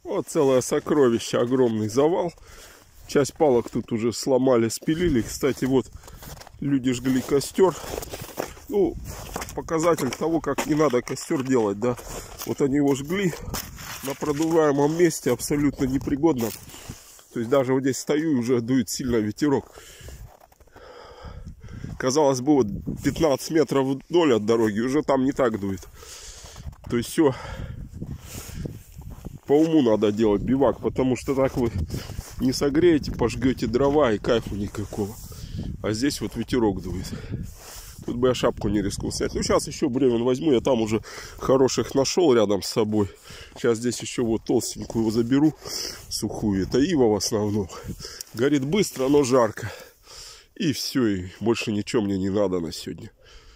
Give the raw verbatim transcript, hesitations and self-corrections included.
Вот целое сокровище, огромный завал. Часть палок тут уже сломали, спилили. Кстати, вот люди жгли костер. Ну, показатель того, как не надо костер делать, да. Вот они его жгли на продуваемом месте, абсолютно непригодно. То есть даже вот здесь стою, и уже дует сильно ветерок. Казалось бы, вот пятнадцать метров вдоль от дороги, уже там не так дует. То есть все по уму надо делать, бивак, потому что так вы не согреете, пожгете дрова и кайфу никакого. А здесь вот ветерок дует. Тут бы я шапку не рискнул снять. Ну, сейчас еще бревен возьму, я там уже хороших нашел рядом с собой. Сейчас здесь еще вот толстенькую его заберу, сухую. Это ива в основном. Горит быстро, но жарко. И все, и больше ничего мне не надо на сегодня.